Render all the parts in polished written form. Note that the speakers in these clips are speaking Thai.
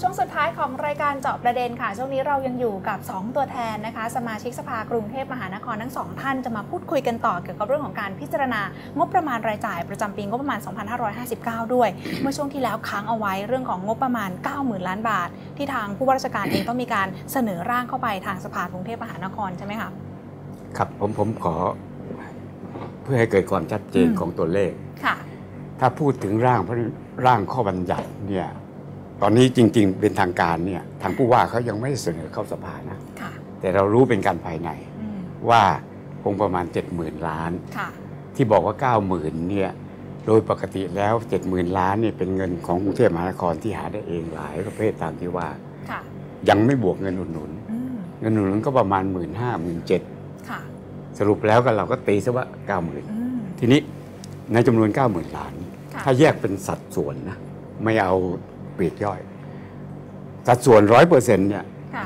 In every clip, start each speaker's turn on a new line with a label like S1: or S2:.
S1: ช่วงสุดท้ายของรายการเจาะประเด็นค่ะช่วงนี้เรายังอยู่กับ2ตัวแทนนะคะสมาชิกสภากรุงเทพมหานครทั้ง2ท่านจะมาพูดคุยกันต่อเกี่ยวกับเรื่องของการพิจารณางบประมาณรายจ่ายประจำปีงบประมาณ 2559 ด้วยเมื่อช่วงที่แล้วค้างเอาไว้เรื่องของงบประมาณ 90,000 ล้านบาทที่ทางผู้ว่าราชการเองต้องมีการเสนอร่างเข้าไปทางสภากรุงเทพมหานครใช่ไหมคะ
S2: ครับผมขอเพื่อให้เกิดความชัดเจนของตัวเลข
S1: ค่ะ
S2: ถ้าพูดถึงร่างข้อบัญญัติเนี่ยตอนนี้จริงๆเป็นทางการเนี่ยทางผู้ว่าเขายังไม่ได้เสนอเข้าสภานะแต่เรารู้เป็นการภายในว่าคงประมาณ 70,000 ล้านที่บอกว่า 90,000 เนี่ยโดยปกติแล้ว 70,000 ล้านเนี่ยเป็นเงินของกรุงเทพมหานครที่หาได้เองหลายประเภทตามที่ว่ายังไม่บวกเงินอุดหนุนเงินอุดหนุนก็ประมาณ 15,000 17,000 สรุปแล้วก็เราก็ตีซะว่า 90,000 ทีนี้ในจำนวน 90,000 ล้านถ้าแยกเป็นสัดส่วนนะไม่เอาปลีกย่อยสัดส่วน 100% เนี่ย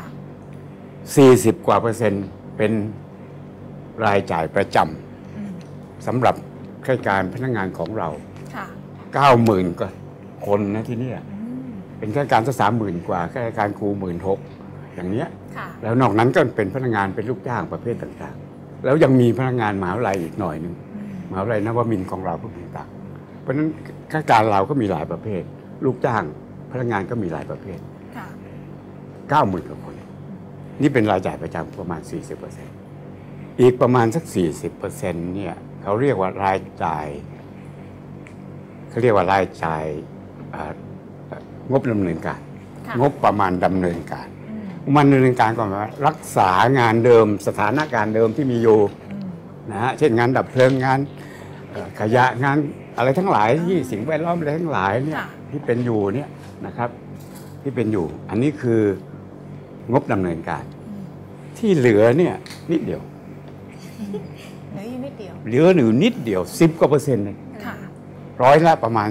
S2: 40 กว่าเปอร์เซ็นต์เป็นรายจ่ายประจำสำหรับข้าราชการพนักงานของเรา 90,000 ก็คนนะที่นี่เป็นข้าราชการสัก 30,000 กว่าข้าราชการครู 16,000 อย่างเนี้ยแล้วนอกนั้นก็เป็นพนักงานเป็นลูกจ้างประเภทต่างๆแล้วยังมีพนักงานมหาวิทยาลัยอีกหน่อยนึงมหาวิทยาลัยนวมินทร์ของเราพวกต่างๆเพราะฉะนั้นข้าราชการเราก็มีหลายประเภทลูกจ้างพนักงานก็มีหลายประเภท 90,000 กว่าคนนี่เป็นรายจ่ายประจำประมาณ 40% อีกประมาณสัก 40% เนี่ยเขาเรียกว่ารายจ่ายงบดำเนินการงบประมาณดำเนินการมันดำเนินการก็หมายว่ารักษางานเดิมสถานการณ์เดิมที่มีอยู่นะฮะเช่นงานดับเพลิงงานขยะงานอะไรทั้งหลายที่สิ่งแวดล้อมอะไรทั้งหลายเนี่ยที่เป็นอยู่เนี่ยนะครับที่เป็นอยู่อันนี้คืองบดำเนินการที่เหลือเนี่ยนิดเดียว
S1: เหลืออยู่นิดเดียว
S2: เหลืออยู่นิดเดียว10 กว่าเปอร์เซ็นต์เลยร้อยละประมาณ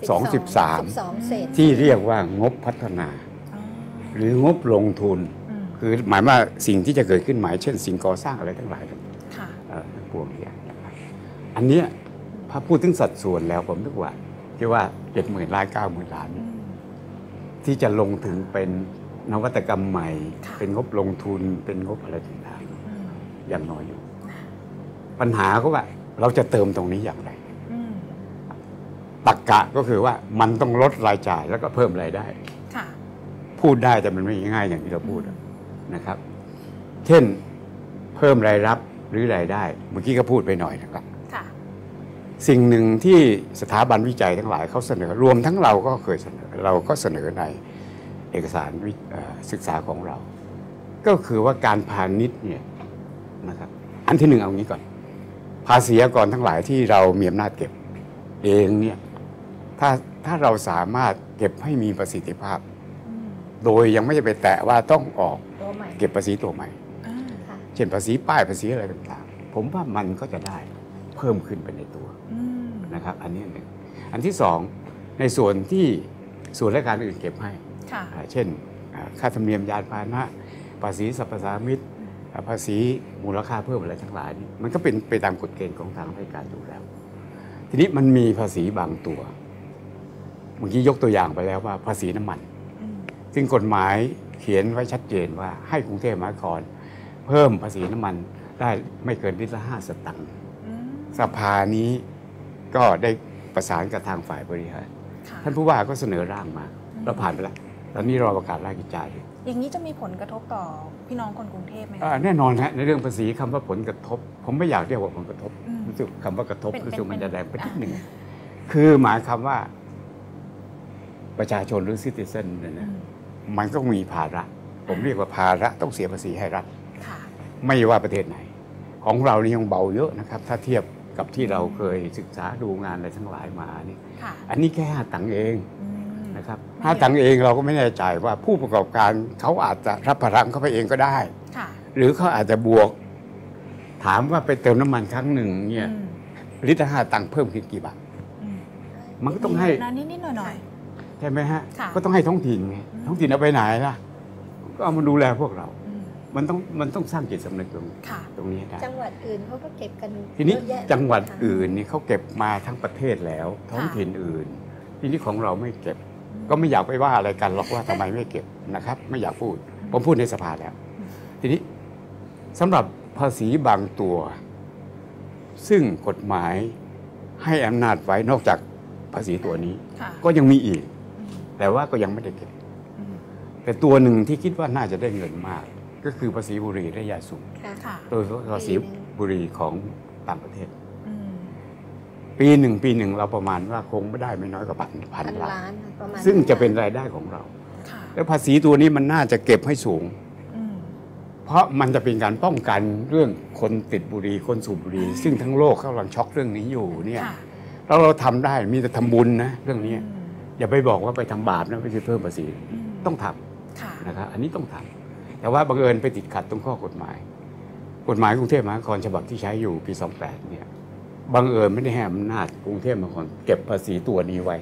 S2: 12-13ที่เรียกว่างบพัฒนาหรืองบลงทุนคือหมายว่าสิ่งที่จะเกิดขึ้นหมายเช่นสิ่งก่อสร้างอะไรทั้งหลายพวกนี้อันนี้พอพูดถึงสัดส่วนแล้วผมนึกว่าคิดว่า 70,000 ล้าน 90,000 ล้านที่จะลงถึงเป็นนวัตกรรมใหม่เป็นงบลงทุนเป็นงบอะไรต่างๆอย่างน้อยอยู่ปัญหาก็ว่าเราจะเติมตรงนี้อย่างไรตรรกะก็คือว่ามันต้องลดรายจ่ายแล้วก็เพิ่มรายได้พูดได้แต่มันไม่ง่ายอย่างที่เราพูดนะครับเช่นเพิ่มรายรับหรือรายได้เมื่อกี้ก็พูดไปหน่อยนะครับสิ่งหนึ่งที่สถาบันวิจัยทั้งหลายเขาเสนอรวมทั้งเราก็เคยเสนอเราก็เสนอในเอกสารศึกษาของเราก็คือว่าการพาณิชย์เนี่ยนะครับอันที่หนึ่งเอางี้ก่อนภาษีอากรทั้งหลายที่เรามีอำนาจเก็บเองเนี่ยถ้าเราสามารถเก็บให้มีประสิทธิภาพโดยยังไม่จะไปแตะว่าต้องออกเก็บภาษีตัวใหม่เช่นภาษีป้ายภาษีอะไรต่างๆผมว่ามันก็จะได้เพิ่มขึ้นไปในตัวนะครับอันนี้หนึ่งอันที่สองในส่วนที่ส่วนราชการอื่นเก็บให้เช่นค่าธรรมเนียมยานพาหนะภาษีสรรพสามิตภาษีมูลค่าเพิ่มอะไรทั้งหลายนี่มันก็เป็นไปตามกฎเกณฑ์ของทางราชการอยู่แล้วทีนี้มันมีภาษีบางตัวเมื่อกี้ยกตัวอย่างไปแล้วว่าภาษีน้ำมันซึ่งกฎหมายเขียนไว้ชัดเจนว่าให้กรุงเทพมหานครเพิ่มภาษีน้ำมันได้ไม่เกินลิตรละ5 สตางค์สภานี้ก็ได้ประสานกับทางฝ่ายบริหารท่านผู้ว่าก็เสนอร่างมาเราผ่านไปแล้วตอนนี้รอประกาศรายกิจการ
S1: อย่างนี้จะมีผลกระทบต่อพี่น้องคนกรุงเทพไหม
S2: แน่นอนฮะในเรื่องภาษีคำว่าผลกระทบผมไม่อยากเรียกว่าผลกระทบรู้สึกคำว่ากระทบรู้สึกมันจะแรงไปนิดหนึ่งคือหมายคำว่าประชาชนหรือซิติเซนเนี่ยนะมันก็มีภาระผมเรียกว่าภาระต้องเสียภาษีให้รัฐไม่ว่าประเทศไหนของเรานี่ยังเบาเยอะนะครับถ้าเทียบกับที่เราเคยศึกษาดูงานอะไรทั้งหลายมานี่อันนี้แค่5 ตังค์เองนะครับ5 ตังค์เองเราก็ไม่แน่ใจว่าผู้ประกอบการเขาอาจจะรับภาระเข้าไปเองก็ได้หรือเขาอาจจะบวกถามว่าไปเติมน้ำมันครั้งหนึ่งเนี่ยลิตรละ5 ตังค์เพิ่มขึ้นกี่บาทมันก็ต้องให้
S1: นิดๆหน่อย
S2: ๆใช่ไหมฮะก็ต้องให้ท้องถิ่นไงท้องถิ่นเอาไปไหนล่ะก็เอามาดูแลพวกเรามันต้องสร้างจิตสำนึกตรงนี้ได้
S3: จังหวัดอื่นเขาก็เก็บกัน
S2: ทีนี้จังหวัดอื่นนี่เขาเก็บมาทั้งประเทศแล้วท้องถิ่นอื่นทีนี้ของเราไม่เก็บก็ไม่อยากไปว่าอะไรกันหรอกว่าทำไมไม่เก็บนะครับ ไม่อยากพูดผมพูดในสภาแล้วทีนี้สำหรับภาษีบางตัว ซึ่งกฎหมายให้อำนาจไว้นอกจากภาษีตัวนี้ก็ยังมีอีกแต่ว่าก็ยังไม่ได้เก็บแต่ตัวหนึ่งที่คิดว่าน่าจะได้เงินมาก ก็คือภาษีบุหรี่และยาสูบโดยภาษีบุหรี่ของต่างประเทศปีหนึ่งเราประมาณว่าคงไม่ได้ไม่น้อยกว่าพันล้านซึ่งจะเป็นรายได้ของเราแล้วภาษีตัวนี้มันน่าจะเก็บให้สูงเพราะมันจะเป็นการป้องกันเรื่องคนติดบุหรี่คนสูบบุหรี่ซึ่งทั้งโลกกำลังช็อกเรื่องนี้อยู่เนี่ยเราทำได้มีแต่ทำบุญนะเรื่องนี้อย่าไปบอกว่าไปทำบาปนะไปเพิ่มภาษีต้องทำนะครับอันนี้ต้องทำแต่ว่าบังเอิญไปติดขัดตรงข้อกฎหมายกฎหมายกรุงเทพมหานครฉบับที่ใช้อยู่ปี28เนี่ยบังเอิญไม่ได้ให้อำนาจกรุงเทพมหานครเก็บภาษีตัวนี้ไว้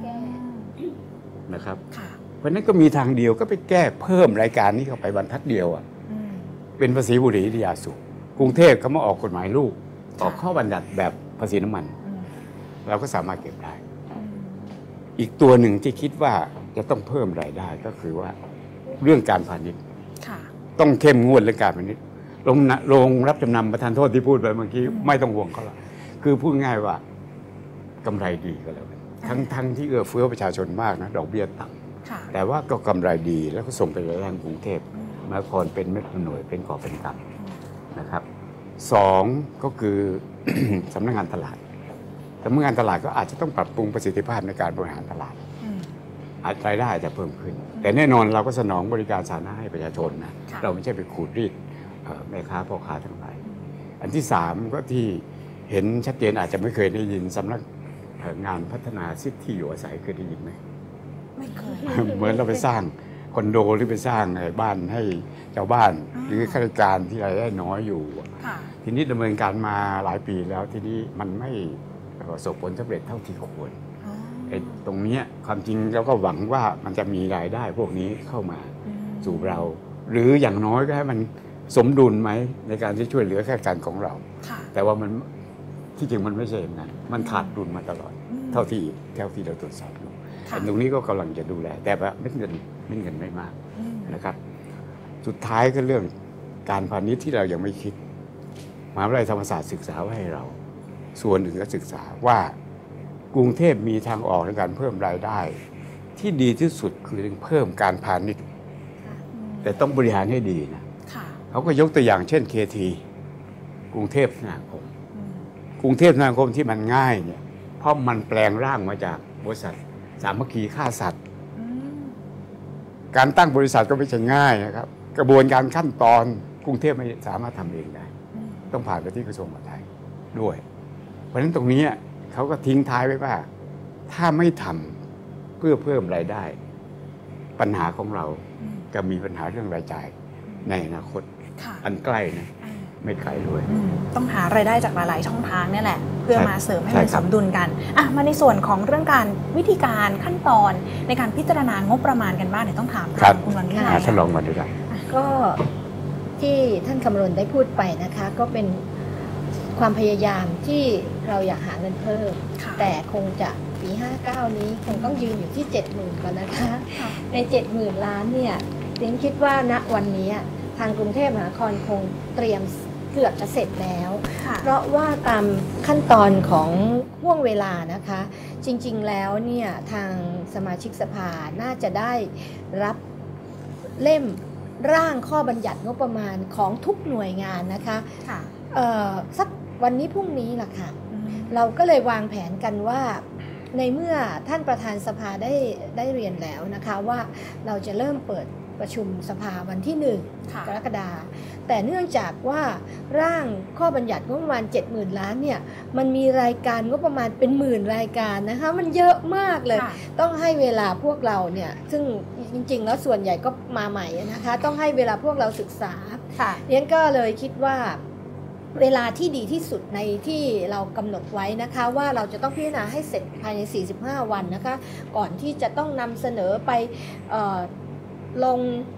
S2: นะครับเพราะนั้นก็มีทางเดียวก็ไปแก้เพิ่มรายการนี้เข้าไปบรรทัดเดียวเป็นภาษีบุหรี่และยาสูบกรุงเทพเขามาออกกฎหมายลูกออกข้อบัญญัติแบบภาษีน้ำมันเราก็สามารถเก็บได้อีกตัวหนึ่งที่คิดว่าจะต้องเพิ่มรายได้ก็คือว่าเรื่องการพาณิชย์ต้องเข้มงวดเรื่องการพาณิชย์โรงรับจำนำประทานโทษที่พูดไปเมื่อกี้ไม่ต้องห่วงเขาหรอกคือพูดง่ายว่ากำไรดีก็แล้วทั้งที่เอื้อเฟื้อประชาชนมากนะดอกเบี้ยต่ำแต่ว่าก็กำไรดีแล้วก็ส่งไปยังกรุงเทพมหานครเป็นเม็ดเป็นหน่วยเป็นกอบเป็นกำนะครับสองก็คือ สำนักงานตลาดก็อาจจะต้องปรับปรุงประสิทธิภาพในการบริหารตลาดรายได้อาจจะเพิ่มขึ้นแต่แน่นอนเราก็สนองบริการสาธารณะให้ประชาชนนะเราไม่ใช่ไปขูดรีดแม่ค้าพ่อค้าทั้งหลายอันที่สามก็ที่เห็นชัดเจนอาจจะไม่เคยได้ยินสำนักงานพัฒนาสิทธิอยู่อาศัยเคยได้ยินไหม
S1: ไม่เคย
S2: เหมือนเราไปสร้างคอนโดหรือไปสร้างบ้านให้ชาวบ้านหรือข้าราชการที่รายได้น้อยอยู่ทีนี้ดำเนินการมาหลายปีแล้วทีนี้มันไม่ประสบผลสำเร็จเท่าที่ควรตรงนี้ความจริงเราก็หวังว่ามันจะมีรายได้พวกนี้เข้ามาสู่เราหรืออย่างน้อยก็ให้มันสมดุลไหมในการที่ช่วยเหลือข้าราชการของเราแต่ว่ามันที่จริงมันไม่ใช่อย่างนั้นมันขาดดุลมาตลอดเท่าที่เราตรวจสอบดูตรงนี้ก็กำลังจะดูแลแต่ว่าเม็ดเงินไม่มากนะครับสุดท้ายก็เรื่องการพาณิชย์ที่เรายังไม่คิดมหาวิทยาลัยธรรมศาสตร์ศึกษาไว้ให้เราส่วนหนึ่งก็ศึกษาว่ากรุงเทพมีทางออกในการเพิ่มรายได้ที่ดีที่สุดคือเพิ่มการพาณิชย์แต่ต้องบริหารให้ดีนะเขาก็ยกตัวอย่างเช่น KT กรุงเทพธนาคมที่มันง่ายเนี่ยเพราะมันแปลงร่างมาจากบริษัทสามัคคีฆ่าสัตว์การตั้งบริษัทก็ไม่ใช่ง่ายนะครับกระบวนการขั้นตอนกรุงเทพไม่สามารถทำเองได้ต้องผ่านไปที่กระทรวงมหาดไทยด้วยเพราะฉะนั้นตรงนี้เขาก็ทิ้งท้ายไว้ว่าถ้าไม่ทำเพื่อเพิ่มรายได้ปัญหาของเราจะมีปัญหาเรื่องรายจ่ายในอนาคตอันใกล้นะไม่ไกลด้วย
S1: ต้องหารายได้จากหลายๆช่องทางนี่แหละเพื่อมาเสริมให้มันสมดุลกันมาในส่วนของเรื่องการวิธีการขั้นตอนในการพิจารณางบประมาณกันบ้างเนี่ยต้องถามคุณวันวิไล
S2: ท่านรองมาด้วยกัน
S3: ก็ที่ท่านคำรณได้พูดไปนะคะก็เป็นความพยายามที่เราอยากหาเงินเพิ่มแต่คงจะปี59นี้คงต้องยืนอยู่ที่ 70,000 ก่อนนะคะใน 70,000 ล้านเนี่ยเรียนคิดว่าณวันนี้ทางกรุงเทพมหานครคงเตรียมเกือบจะเสร็จแล้วเพราะว่าตามขั้นตอนของห่วงเวลานะคะจริงๆแล้วเนี่ยทางสมาชิกสภาน่าจะได้รับเล่มร่างข้อบัญญัติงบประมาณของทุกหน่วยงานนะคะสักวันนี้พรุ่งนี้ล่ะค่ะเราก็เลยวางแผนกันว่าในเมื่อท่านประธานสภาได้เรียนแล้วนะคะว่าเราจะเริ่มเปิดประชุมสภาวันที่1 กรกฎาคมแต่เนื่องจากว่าร่างข้อบัญญัติงบประมาณ 70,000 ล้านเนี่ยมันมีรายการงบประมาณเป็นหมื่นรายการนะคะมันเยอะมากเลยต้องให้เวลาพวกเราเนี่ยซึ่งจริงๆแล้วส่วนใหญ่ก็มาใหม่นะคะต้องให้เวลาพวกเราศึกษาเรียนก็เลยคิดว่าเวลาที่ดีที่สุดในที่เรากำหนดไว้นะคะว่าเราจะต้องพิจารณาให้เสร็จภายใน45 วันนะคะก่อนที่จะต้องนำเสนอไปลง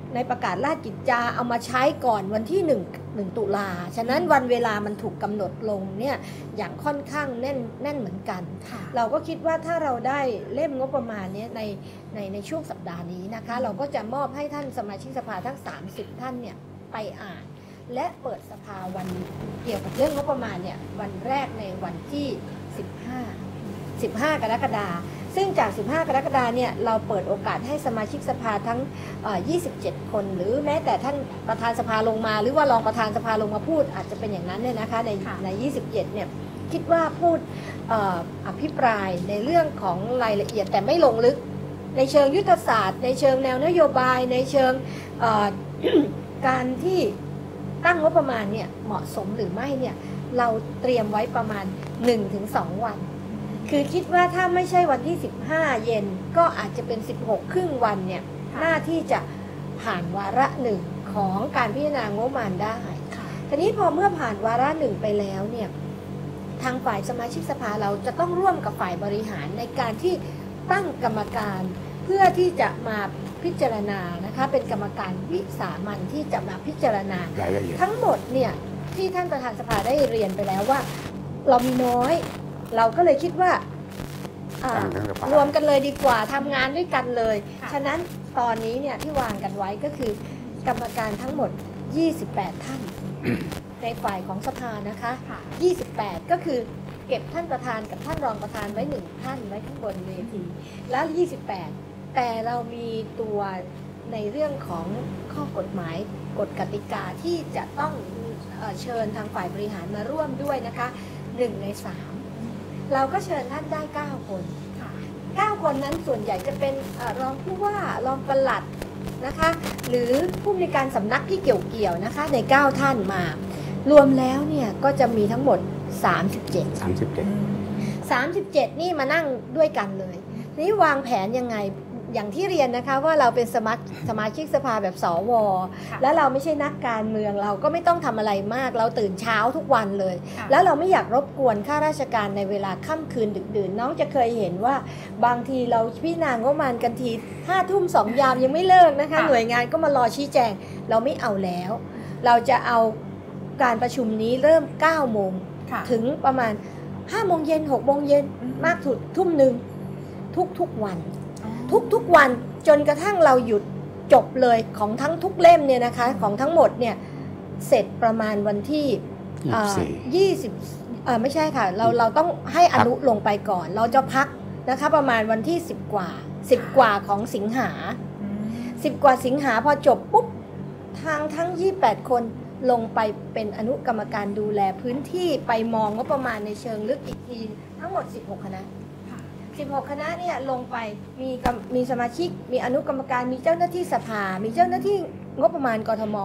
S3: ในประกาศราชกิจจาเอามาใช้ก่อนวันที่1 ตุลาฉะนั้นวันเวลามันถูกกำหนดลงเนี่ยอย่างค่อนข้างแน่นเหมือนกัน เราก็คิดว่าถ้าเราได้เล่มงบประมาณนี้ในช่วงสัปดาห์นี้นะคะเราก็จะมอบให้ท่านสมาชิกสภาทั้ง30ท่านเนี่ยไปอ่านและเปิดสภาวันเกี่ยวกับเรื่องงบประมาณเนี่ยวันแรกในวันที่15 กรกฎาคมซึ่งจาก 15 กรกฎาคมเนี่ยเราเปิดโอกาสให้สมาชิกสภาทั้ง27 คนหรือแม้แต่ท่านประธานสภาลงมาหรือว่ารองประธานสภาลงมาพูดอาจจะเป็นอย่างนั้นเนี่ยนะคะใน27เนี่ยคิดว่าพูดอภิปรายในเรื่องของรายละเอียดแต่ไม่ลงลึกในเชิงยุทธศาสตร์ในเชิงแนวนโยบายในเชิงการที่ตั้งงบประมาณเนี่ยเหมาะสมหรือไม่เนี่ยเราเตรียมไว้ประมาณ 1-2 วันคือคิดว่าถ้าไม่ใช่วันที่15เย็นก็อาจจะเป็น16ครึ่งวันเนี่ยหน้าที่จะผ่านวาระหนึ่งของการพิจารณางบประมาณได้ทีนี้พอเมื่อผ่านวาระหนึ่งไปแล้วเนี่ยทางฝ่ายสมาชิกสภาเราจะต้องร่วมกับฝ่ายบริหารในการที่ตั้งกรรมการเพื่อที่จะมาพิจารณานะคะเป็นกรรมการวิสามัญที่จะมาพิจารณาทั้งหมดเนี่ยที่ท่านประธานสภาได้เรียนไปแล้วว่าเรามีน้อยเราก็เลยคิดว่ารวมกันเลยดีกว่าทำงานด้วยกันเลยฉะนั้นตอนนี้เนี่ยที่วางกันไว้ก็คือกรรมการทั้งหมด28ท่านในฝ่ายของสภานะคะ28ก็คือเก็บท่านประธานกับท่านรองประธานไว้1ท่านไว้ข้างบนเวทีแล้ว28แต่เรามีตัวในเรื่องของข้อกฎหมายกฎกติกาที่จะต้องเชิญทางฝ่ายบริหารมาร่วมด้วยนะคะ1 ใน 3เราก็เชิญท่านได้9คน9คนนั้นส่วนใหญ่จะเป็นรองผู้ว่ารองปลัดนะคะหรือผู้ในการสำนักที่เกี่ยวนะคะใน9ท่านมารวมแล้วเนี่ยก็จะมีทั้งหมด37นี่มานั่งด้วยกันเลยนี่วางแผนยังไงอย่างที่เรียนนะคะว่าเราเป็นสมาชิกสภาแบบสวแล้วเราไม่ใช่นักการเมืองเราก็ไม่ต้องทำอะไรมากเราตื่นเช้าทุกวันเลยแล้วเราไม่อยากรบกวนข้าราชการในเวลาค่ำคืนดึกดื่นน้องจะเคยเห็นว่าบางทีเราพิจารณางบประมาณกันที5 ทุ่ม2 ยามยังไม่เลิกนะคะหน่วยงานก็มารอชี้แจงเราไม่เอาแล้วเราจะเอาการประชุมนี้เริ่ม9 โมงถึงประมาณ5 โมงเย็น6 โมงเย็นมากสุดทุ่มหนึ่งทุกวันทุกวันจนกระทั่งเราหยุดจบเลยของทั้งทุกเล่มเนี่ยนะคะของทั้งหมดเนี่ยเสร็จประมาณวันที่20ไม่ใช่ค่ะเราต้องให้อนุลงไปก่อนเราจะพักนะคะประมาณวันที่10 กว่าของสิงหา10 กว่าสิงหาพอจบปุ๊บทั้ง28คนลงไปเป็นอนุกรรมการดูแลพื้นที่ไปมองงบประมาณในเชิงลึกอีกทีทั้งหมด16 คณะ16 คณะเนี่ยลงไปมีสมาชิกมีอนุกรรมการมีเจ้าหน้าที่สภามีเจ้าหน้าที่งบประมาณกทม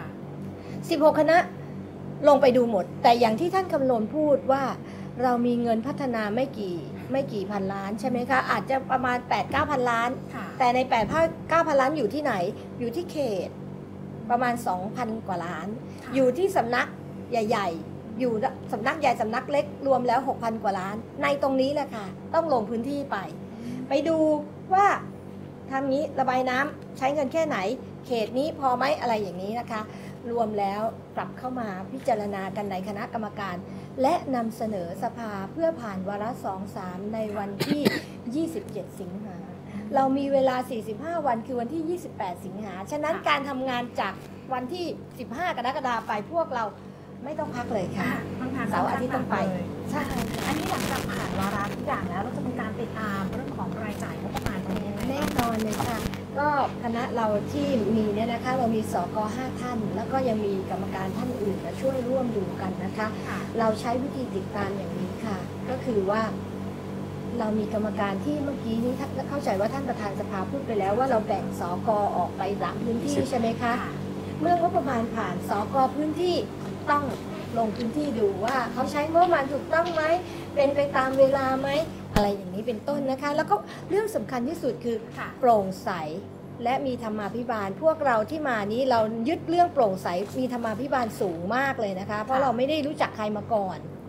S3: 16 คณะลงไปดูหมดแต่อย่างที่ท่านคำนวณพูดว่าเรามีเงินพัฒนาไม่กี่พันล้านใช่ไหมคะอาจจะประมาณ 8-9 พันล้านแต่ใน 8-9 พันล้านอยู่ที่ไหนอยู่ที่เขตประมาณ 2,000 กว่าล้านอยู่ที่สำนักใหญ่ๆอยู่สำนักใหญ่สำนักเล็กรวมแล้ว 6,000 กว่าล้านในตรงนี้แหละค่ะต้องลงพื้นที่ไปดูว่าทำนี้ระบายน้ำใช้เงินแค่ไหนเขตนี้พอไหมอะไรอย่างนี้นะคะรวมแล้วกลับเข้ามาพิจารณากันในคณะกรรมการและนำเสนอสภาเพื่อผ่านวาระ 2-3 ในวันที่ 27 สิงหาเรามีเวลา45 วันคือวันที่ 28 สิงหาฉะนั้นการทำงานจากวันที่15 กรกฎาคมไปพวกเราไม่ต้องพักเลยค่ะเสาร์อาทิตย์ต้องไปใช่
S1: อันนี้หลังจากผ่านวาระทุกอย่างแล้วเราจะมีการติดตามเรื่องของรายจ่ายงบประมาณตรงนี้ยังไง
S3: แน่นอนเลยค่ะก็คณะเราที่มีเนี่ยนะคะเรามีสก5 ท่านแล้วก็ยังมีกรรมการท่านอื่นมาช่วยร่วมดูกันนะคะเราใช้วิธีติดตามอย่างนี้ค่ะก็คือว่าเรามีกรรมการที่เมื่อกี้นี้เข้าใจว่าท่านประธานสภาพูดไปแล้วว่าเราแบ่งสกออกไปตามพื้นที่ใช่ไหมคะเมื่องบประมาณผ่านสกพื้นที่ต้องลงพื้นที่ดูว่าเขาใช้งบประมาณถูกต้องไหมเป็นไปตามเวลาไหมอะไรอย่างนี้เป็นต้นนะคะแล้วก็เรื่องสำคัญที่สุดคือโปร่งใสและมีธรรมาภิบาลพวกเราที่มานี้เรายึดเรื่องโปร่งใสมีธรรมาภิบาลสูงมากเลยนะคะเพราะเราไม่ได้รู้จักใครมาก่อน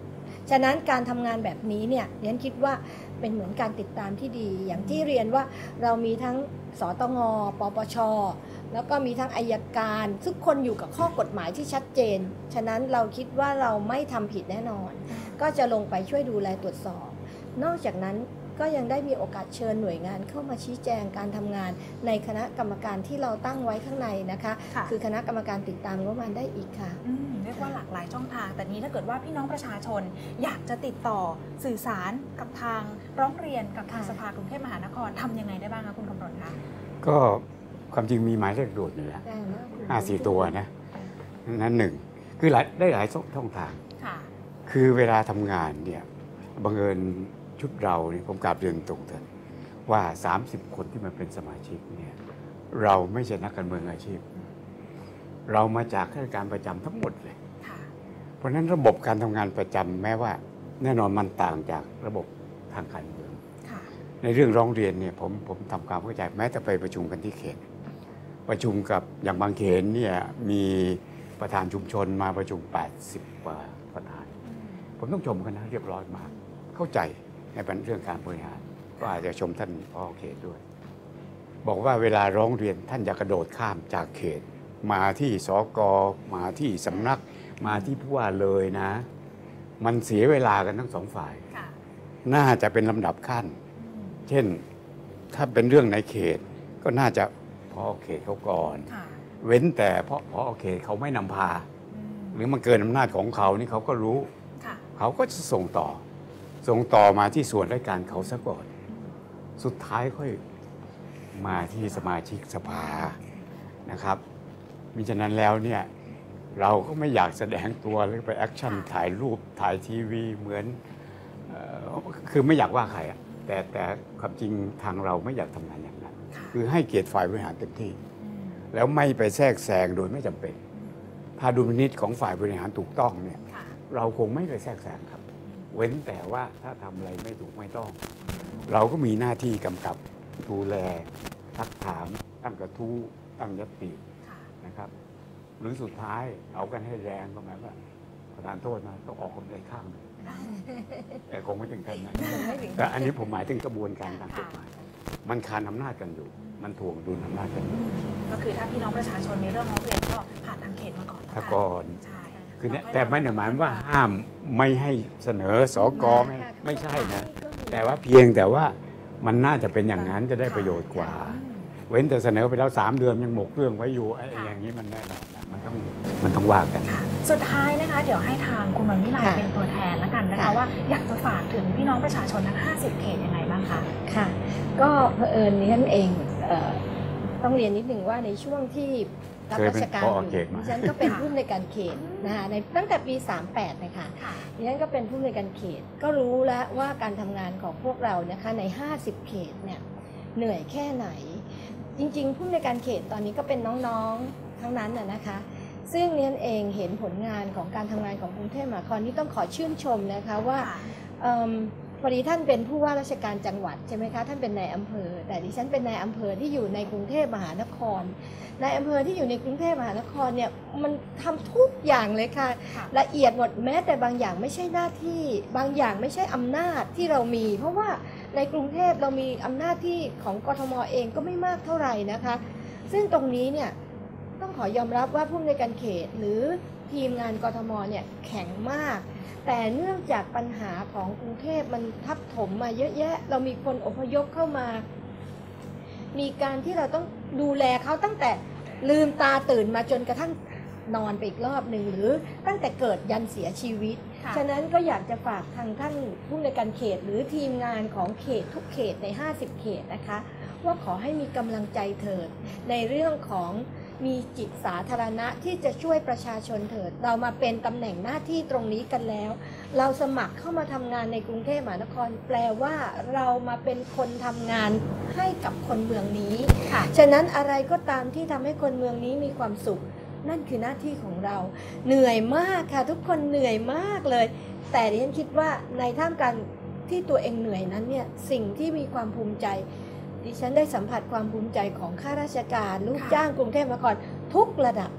S3: ฉะนั้นการทำงานแบบนี้เนี่ยเรียนคิดว่าเป็นเหมือนการติดตามที่ดีอย่างที่เรียนว่าเรามีทั้งสตง.ปปช.แล้วก็มีทั้งอัยการทุกคนอยู่กับข้อกฎหมายที่ชัดเจนฉะนั้นเราคิดว่าเราไม่ทำผิดแน่นอนก็จะลงไปช่วยดูแลตรวจสอบนอกจากนั้นก็ยังได้มีโอกาสเชิญหน่วยงานเข้ามาชี้แจงการทำงานในคณะกรรมการที่เราตั้งไว้ข้างในนะคะคือคณะกรรมการติดตามงบประมาณได้อีกค่ะ
S1: เรียกว่าหลากหลายช่องทางแต่นี้ถ้าเกิดว่าพี่น้องประชาชนอยากจะติดต่อสื่อสารกับทางร้องเรียนกับทางสภากรุงเทพมหานครทำยังไงได้บ้างคะคุณคำรณคะ
S2: ก็ความจริงมีหมายเลขโดดอยู่แล้ว5-4 ตัวนะนั้นหนึ่งคือได้หลายช่องทางคือเวลาทำงานเนี่ยบังเอิญชุดเราเนี่ยผมกราบเรียนตรงกันว่า30 คนที่มาเป็นสมาชิกเนี่ยเราไม่ใช่นักการเมืองอาชีพเรามาจากข้าราชการประจำทั้งหมดเลยเพราะฉะนั้นระบบการทำงานประจำแม้ว่าแน่นอนมันต่างจากระบบทางการเมืองในเรื่องร้องเรียนเนี่ยผมทำความเข้าใจแม้แต่ไปประชุมกันที่เขตประชุมกับอย่างบางเขตเนี่ยมีประธานชุมชนมาประชุม80 กว่าประธานผมต้องชมกันนะเรียบร้อยมากเข้าใจในเรื่องการบริหารก็อาจจะชมท่านผอ.เขตด้วยบอกว่าเวลาร้องเรียนท่านอย่ากระโดดข้ามจากเขตมาที่สก.มาที่สำนักมาที่ผู้ว่าเลยนะมันเสียเวลากันทั้งสองฝ่ายน่าจะเป็นลำดับขั้นเช่นถ้าเป็นเรื่องในเขตก็น่าจะผอ.เขตเขาก่อนเว้นแต่เพราะผอ.เขตเขาไม่นำพาหรือมันเกินอำนาจของเขานี่เขาก็รู้เขาก็จะส่งต่อมาที่ส่วนราชการเขาซะก่อนสุดท้ายค่อยมาที่สมาชิกสภานะครับมิฉะนั้นแล้วเนี่ยเราก็ไม่อยากแสดงตัวหรือไปแอคชั่นถ่ายรูปถ่ายทีวีเหมือนคือไม่อยากว่าใครอะแต่ความจริงทางเราไม่อยากทำงานอย่างนั้นคือให้เกียรติฝ่ายบริหารเต็มที่แล้วไม่ไปแทรกแซงโดยไม่จำเป็นถ้าดุลพินิจของฝ่ายบริหารถูกต้องเนี่ยเราคงไม่ไปแทรกแซงครับเว้นแต่ว่าถ้าทำอะไรไม่ถูกไม่ต้องเราก็มีหน้าที่กำกับดูแลทักถามตั้งกระทู้ตั้งยตินะครับหรือสุดท้ายเอากันให้แรงก็หมายว่าประธานโทษนะต้องออกกฎหมายข้างแต่คงไม่ถึงขั้นนั้นแต่อันนี้ผมหมายถึงกระบวนการทางกฎหมายมันคานอำนาจกันอยู่มันถ่วงดุลอำนาจกันอยู่
S1: ก็คือถ้าพี่น้องประชาชนมีเรื่องร้องเรียนก็ผ่านทางเขตมาก่อน
S2: ถ้าก่อนคือเนี่ยแต่ไม่ได้หมายว่าห้ามไม่ให้เสนอสก.ไม่ใช่นะแต่ว่าเพียงแต่ว่ามันน่าจะเป็นอย่างนั้นจะได้ประโยชน์กว่าเว้นแต่เสนอไปแล้ว3 เดือนยังหมกเรื่องไว้อยู่อย่างนี้มันแน่นอนมันต้องว่ากัน
S1: สุดท้ายนะคะเดี๋ยวให้ทางคุณวรรณวิไลเป็นตัวแทนแล้วกันนะคะว่าอยากจะฝากถึงพี่น้องประชาชนทั้ง50 เขตยังไงบ้างคะ
S3: ค่ะก็เผอิญนี้ท่านเองต้องเรียนนิดหนึ่งว่าในช่วงที่รับราชการอยู่ดิฉันก็เป็นผู้อำนวยการเขตนะคะในตั้งแต่ปี38นะคะดิฉันก็เป็นผู้อำนวยการเขตก็รู้แล้วว่าการทำงานของพวกเรานะคะใน50 เขตเนี่ยเหนื่อยแค่ไหนจริงๆผู้อำนวยการเขตตอนนี้ก็เป็นน้องๆทั้งนั้นนะคะซึ่งเรียนเองเห็นผลงานของการทำงานของกรุงเทพมหานครที่ต้องขอชื่นชมนะคะว่าพอดีท่านเป็นผู้ว่าราชการจังหวัดใช่ไหมคะท่านเป็นนายอำเภอแต่ดิฉันเป็นนายอำเภอที่อยู่ในกรุงเทพมหานครนายอำเภอที่อยู่ในกรุงเทพมหานครเนี่ยมันทำทุกอย่างเลยค่ะละเอียดหมดแม้แต่บางอย่างไม่ใช่หน้าที่บางอย่างไม่ใช่อำนาจที่เรามีเพราะว่าในกรุงเทพเรามีอำนาจที่ของกทม.เองก็ไม่มากเท่าไหร่นะคะซึ่งตรงนี้เนี่ยต้องขอยอมรับว่าผู้อำนวยการเขตหรือทีมงานกทม.เนี่ยแข็งมากแต่เนื่องจากปัญหาของกรุงเทพมันทับถมมาเยอะแยะเรามีคนอพยพเข้ามามีการที่เราต้องดูแลเขาตั้งแต่ลืมตาตื่นมาจนกระทั่งนอนไปอีกรอบหนึ่งหรือตั้งแต่เกิดยันเสียชีวิตฉะนั้นก็อยากจะฝากทางท่านผู้อำนวยการเขตหรือทีมงานของเขตทุกเขตใน50 เขตนะคะว่าขอให้มีกำลังใจเถิดในเรื่องของมีจิตสาธารณะที่จะช่วยประชาชนเถิดเรามาเป็นตำแหน่งหน้าที่ตรงนี้กันแล้วเราสมัครเข้ามาทำงานในกรุงเทพมหานครแปลว่าเรามาเป็นคนทำงานให้กับคนเมืองนี้ฉะนั้นอะไรก็ตามที่ทำให้คนเมืองนี้มีความสุขนั่นคือหน้าที่ของเราเหนื่อยมากค่ะทุกคนเหนื่อยมากเลยแต่ดิฉันคิดว่าในท่ามกลางที่ตัวเองเหนื่อยนั้นเนี่ยสิ่งที่มีความภูมิใจดิฉันได้สัมผัสความภูมิใจของข้าราชการลูกจ้างกรุงเทพมหานครทุกระดับ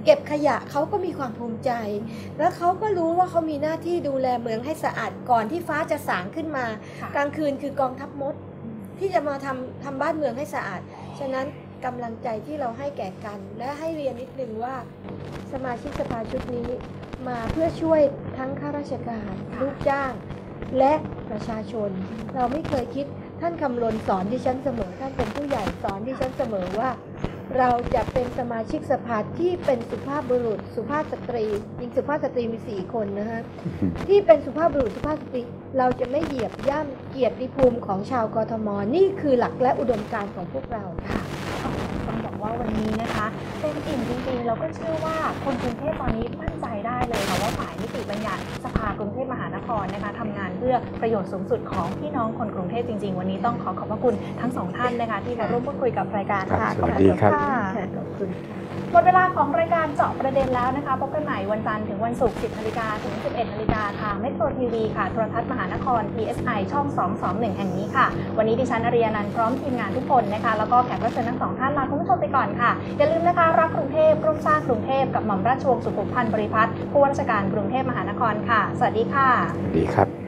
S3: เก็บขยะเขาก็มีความภูมิใจ แล้วเขาก็รู้ว่าเขามีหน้าที่ดูแลเมืองให้สะอาดก่อนที่ฟ้าจะสางขึ้นมา กลางคืนคือกองทัพมดที่จะมาทำบ้านเมืองให้สะอาดฉะนั้นกำลังใจที่เราให้แก่กันและให้เรียนนิดนึงว่าสมาชิกสภาชุดนี้มาเพื่อช่วยทั้งข้าราชการลูกจ้างและประชาชนเราไม่เคยคิดท่านคำรณสอนที่ฉันเสมอท่านเป็นผู้ใหญ่สอนที่ฉันเสมอว่าเราจะเป็นสมาชิกสภาที่เป็นสุภาพบุรุษสุภาพสตรีจริงสุภาพสตรีมี4 คนนะฮะ ที่เป็นสุภาพบุรุษสุภาพสตรีเราจะไม่เหยียบย่ำเกียรติภูมิของชาวกทมนี่คือหลักและอุดมการณ์ของพวกเราค่ะ
S1: ต้องบอกว่าวันนี้นะคะเต็มอิ่มจริงๆเราก็เชื่อว่าคนกรุงเทพตอนนี้มั่นใจได้เลยค่ะว่าฝ่ายนิติบัญญัติสภากรุงเทพมหานครนะคะทำงานเพื่อประโยชน์สูงสุดของพี่น้องคนกรุงเทพจริงๆวันนี้ต้องขอบพระคุณทั้ง2 ท่านนะคะที่มาร่วมพูดคุยกับรายการค่ะ
S2: สวัสดีครับ
S3: ขอบคุณค่ะ
S1: หมดเวลาของรายการเจาะประเด็นแล้วนะคะพบกันใหม่วันจันทร์ถึงวันศุกร์ 10 นาฬิกาถึง 11 นาฬิกาทางเมโทรทีวีค่ะโทรทัศน์มหานคร PSI ช่อง 221 แห่งนี้ค่ะวันนี้ดิฉันอริยานันท์พร้อมทีมงานทุกคนนะคะแล้วก็แขกรับเชิญทั้ง2 ท่านลาคุณผู้ชมไปก่อนค่ะอย่าลืมนะคะรักกรุงเทพร่วมสร้างกรุงเทพกับหม่อมราชวงศ์สุขุมพันธ์บริพัตรผู้ว่าราชการกรุงเทพมหานครค่ะสวัสดีค่ะ
S2: สวัสดีครับ